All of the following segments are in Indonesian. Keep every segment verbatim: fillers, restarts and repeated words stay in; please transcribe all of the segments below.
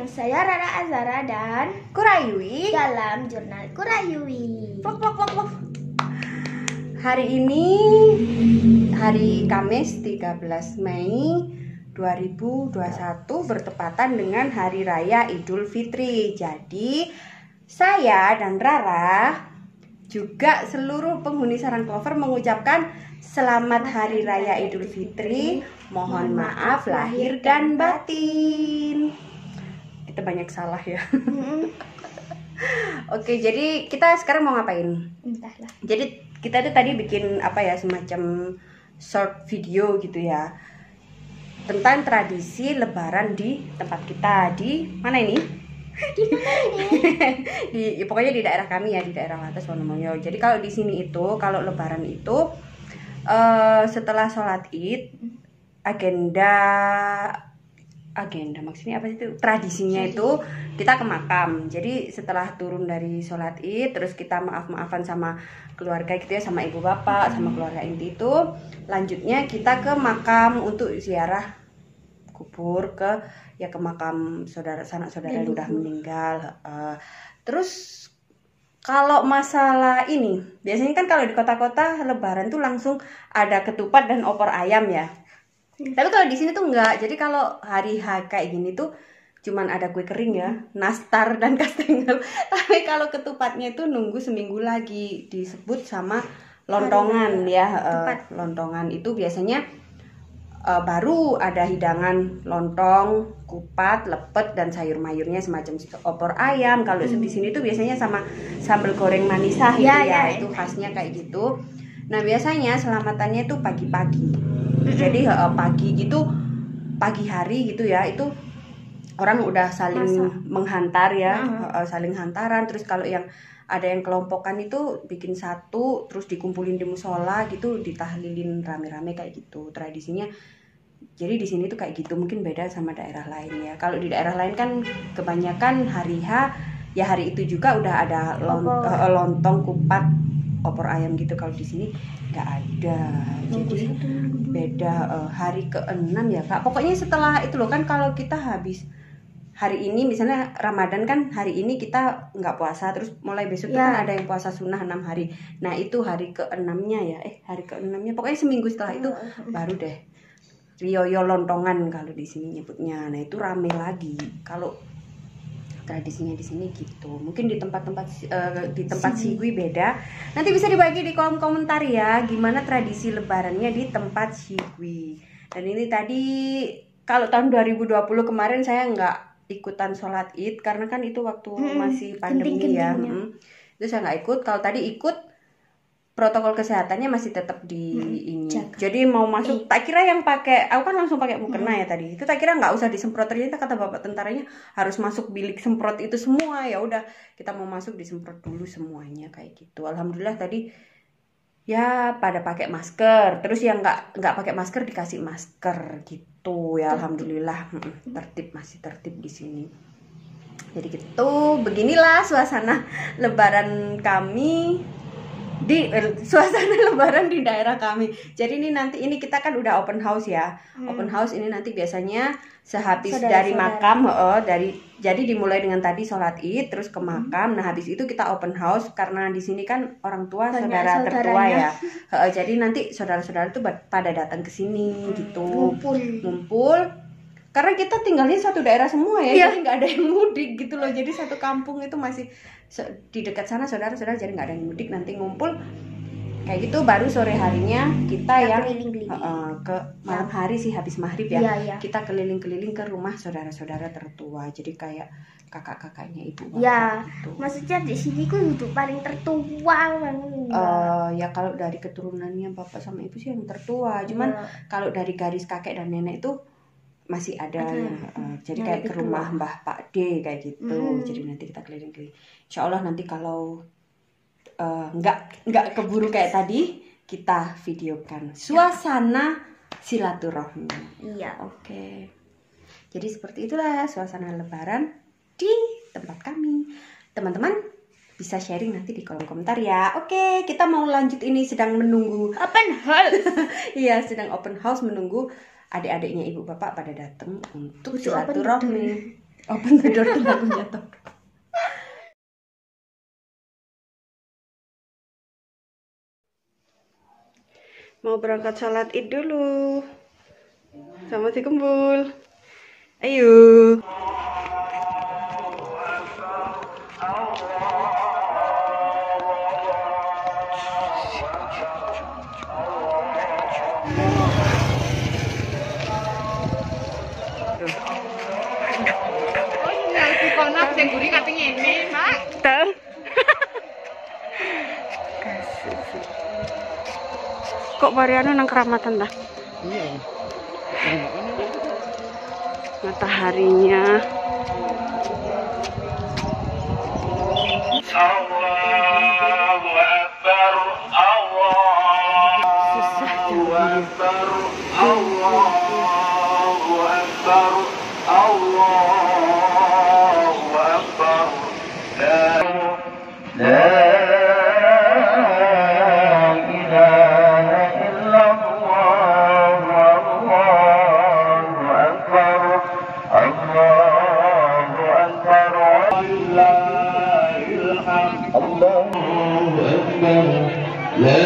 saya Rara Azara dan Kurayui dalam jurnal Kurayui. Plok, plok, plok, plok. Hari ini hari Kamis tiga belas Mei dua ribu dua puluh satu bertepatan dengan Hari Raya Idul Fitri. Jadi saya dan Rara juga seluruh penghuni sarang Clover mengucapkan Selamat Hari Raya Idul Fitri. Mohon maaf lahir dan batin. Kita banyak salah ya. Oke, jadi kita sekarang mau ngapain? Entahlah. Jadi kita tuh tadi bikin apa ya, semacam short video gitu ya, tentang tradisi Lebaran di tempat kita. Di mana ini? Di mana ini? di ya, pokoknya di daerah kami ya, di daerah Latas Wonomoyo. Jadi kalau di sini itu kalau Lebaran itu uh, setelah sholat Id, agenda agenda maksudnya apa sih itu? Tradisinya itu kita ke makam. Jadi setelah turun dari sholat Id, terus kita maaf-maafan sama keluarga gitu ya, sama ibu bapak, sama keluarga inti itu. Lanjutnya kita ke makam untuk ziarah kubur, ke ya ke makam saudara sanak saudara yang udah meninggal. Uh, terus kalau masalah ini, biasanya kan kalau di kota-kota Lebaran tuh langsung ada ketupat dan opor ayam ya. Tapi kalau di sini tuh enggak. Jadi kalau hari H kayak gini tuh cuman ada kue kering ya, nastar dan kastengel. Tapi kalau ketupatnya itu nunggu seminggu lagi, disebut sama lontongan ya. Uh, lontongan itu biasanya uh, baru ada hidangan lontong, kupat, lepet dan sayur mayurnya semacam opor ayam. Kalau hmm. di sini tuh biasanya sama sambal goreng manisah gitu ya, ya, ya. Itu khasnya kayak gitu. Nah, biasanya selamatannya itu pagi-pagi. Jadi uh, pagi gitu, pagi hari gitu ya, itu orang udah saling Masa? menghantar ya, uh-huh. uh, saling hantaran. Terus kalau yang ada yang kelompokan itu bikin satu, terus dikumpulin di musola gitu, ditahlilin rame-rame kayak gitu tradisinya. Jadi di sini tuh kayak gitu, mungkin beda sama daerah lain ya. Kalau di daerah lain kan kebanyakan hari H ya, hari itu juga udah ada lont- uh, lontong, kupat, opor ayam gitu. Kalau di sini nggak ada. Jadi beda uh, hari keenam ya Kak. Pokoknya setelah itu loh kan, kalau kita habis hari ini misalnya Ramadan kan, hari ini kita nggak puasa, terus mulai besok ya. Kan ada yang puasa sunnah enam hari. Nah itu hari keenamnya ya, eh hari keenamnya pokoknya seminggu setelah itu baru deh rioyo lontongan kalau di sini nyebutnya. Nah itu rame lagi. Kalau tradisinya di sini gitu. Mungkin di tempat-tempat uh, di tempat Sigui beda. Nanti bisa dibagi di kolom komentar ya, gimana tradisi Lebarannya di tempat Sigui. Dan ini tadi kalau tahun dua ribu dua puluh kemarin saya nggak ikutan sholat Id karena kan itu waktu hmm, masih pandemi ya. Hmm. Itu saya nggak ikut. Kalau tadi ikut, protokol kesehatannya masih tetap di hmm, ini. Jaga. Jadi mau masuk, tak kira yang pakai, aku kan langsung pakai mukena hmm. ya tadi. Itu tak kira nggak usah disemprot, ternyata kata bapak tentaranya harus masuk bilik semprot itu semua. Ya udah, kita mau masuk disemprot dulu semuanya kayak gitu. Alhamdulillah tadi ya pada pakai masker. Terus yang nggak nggak pakai masker dikasih masker gitu ya. Alhamdulillah tertib, masih tertib di sini. Jadi gitu, beginilah suasana Lebaran kami. Di eh, suasana Lebaran di daerah kami. Jadi ini nanti ini kita kan udah open house ya. Hmm. Open house ini nanti biasanya sehabis saudara, dari saudara. makam, oh dari jadi dimulai dengan tadi sholat Id terus ke makam. Hmm. Nah habis itu kita open house karena di sini kan orang tua banyak saudara tertua ya. Uh, jadi nanti saudara-saudara itu pada datang ke sini hmm. gitu. Ngumpul. Ngumpul. Karena kita tinggalnya satu daerah semua ya, yeah. Jadi nggak ada yang mudik gitu loh. Jadi satu kampung itu masih di dekat sana saudara-saudara, jadi nggak ada yang mudik. Nanti ngumpul kayak gitu, baru sore harinya kita ya, yang uh, ke malam hari sih habis maghrib ya, yeah, yeah. Kita keliling-keliling ke rumah saudara-saudara tertua. Jadi kayak kakak-kakaknya ibu bapak ya, gitu. Maksudnya di sini kan hidup paling tertua kan? Uh, ya kalau dari keturunannya bapak sama ibu sih yang tertua. Cuman yeah. Kalau dari garis kakek dan nenek itu masih ada, ada. Yang uh, jadi kayak ke rumah Mbah Pak D kayak gitu. Hmm. Jadi nanti kita keliling-keliling. Insya Allah nanti kalau uh, nggak nggak keburu kayak tadi, kita videokan suasana silaturahmi. Iya. Oke. Okay. Jadi seperti itulah suasana Lebaran di tempat kami. Teman-teman bisa sharing nanti di kolom komentar ya. Oke, okay, kita mau lanjut, ini sedang menunggu open house. Iya, sedang open house menunggu adik-adiknya ibu bapak pada datang untuk silaturahmi. Open the door tuh lagu jatuh. Mau berangkat sholat id dulu sama si Kembul. Ayo. Tuh. Kok Mariano nang keramatan dah? Iya. Mataharinya. Allahu Akbar, Allahu Akbar, Allahu Akbar, Allahu Akbar. La ilaha illallah, Allahu Akbar, Allahu Akbar, walillahil hamd. Allahu Akbar, la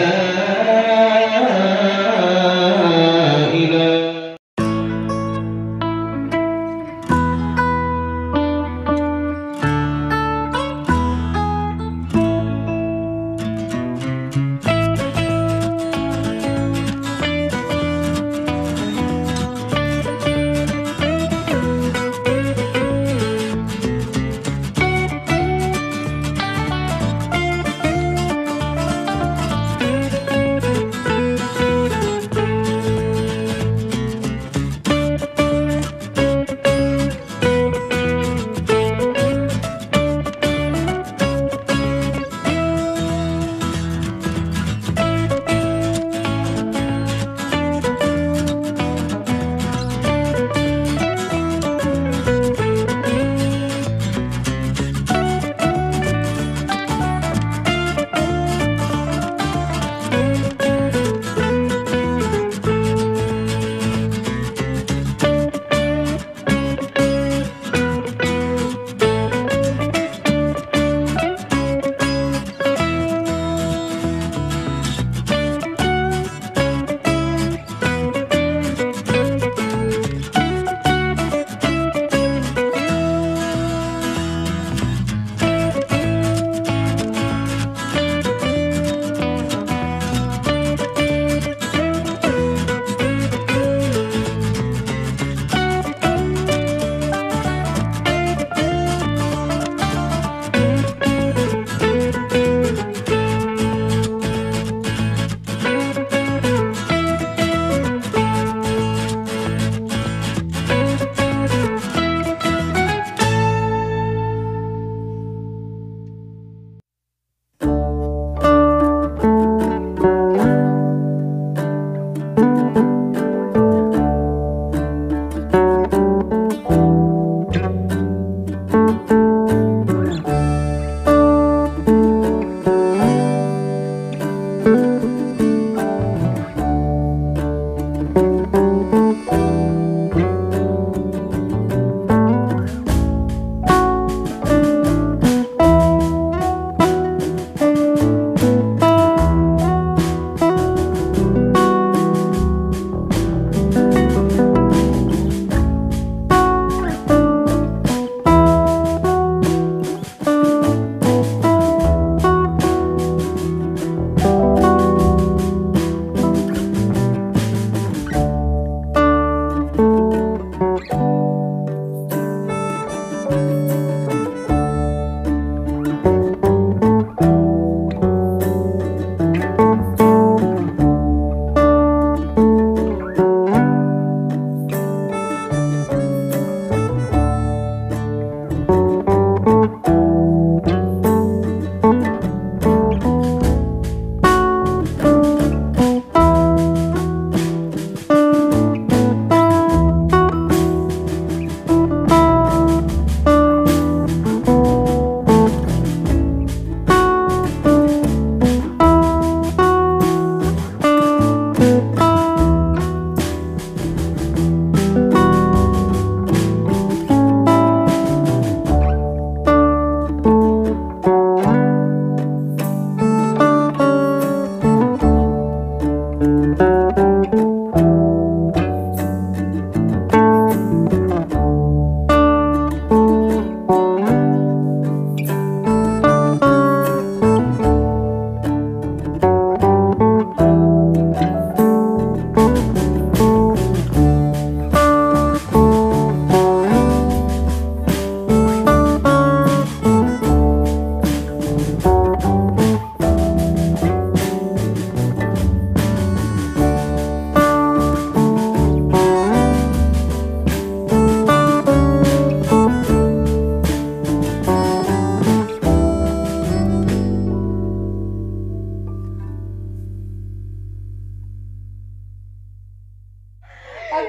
ilaha.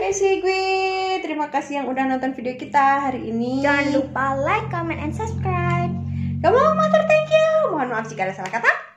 Oke sih gue, terima kasih yang udah nonton video kita hari ini. Jangan lupa like, comment, and subscribe. Kamu matur thank you. Mohon maaf jika ada salah kata.